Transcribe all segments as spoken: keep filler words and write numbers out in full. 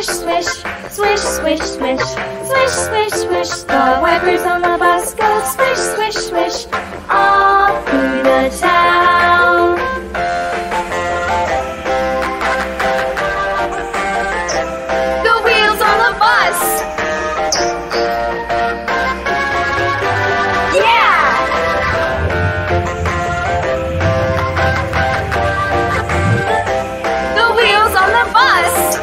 Swish, swish, swish, swish, swish, swish, swish, swish. The wipers on the bus go swish, swish, swish, all through the town. The wheels on the bus. Yeah! The wheels on the bus.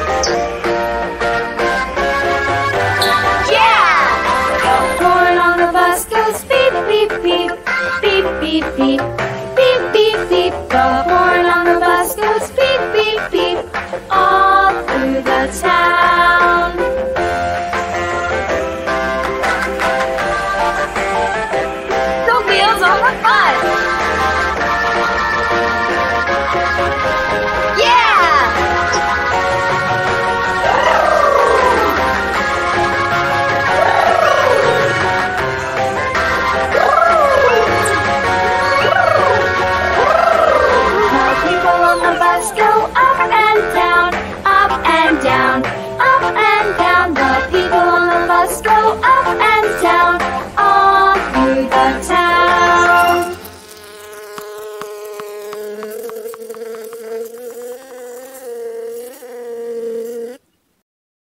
Beep, beep, beep, beep, beep, beep, beep, beep. The horn on the bus goes beep, beep, beep, all through the town. The wheels on the bus. Yeah! Go up and down, up and down, up and down. The people on the bus go up and down, all through the town.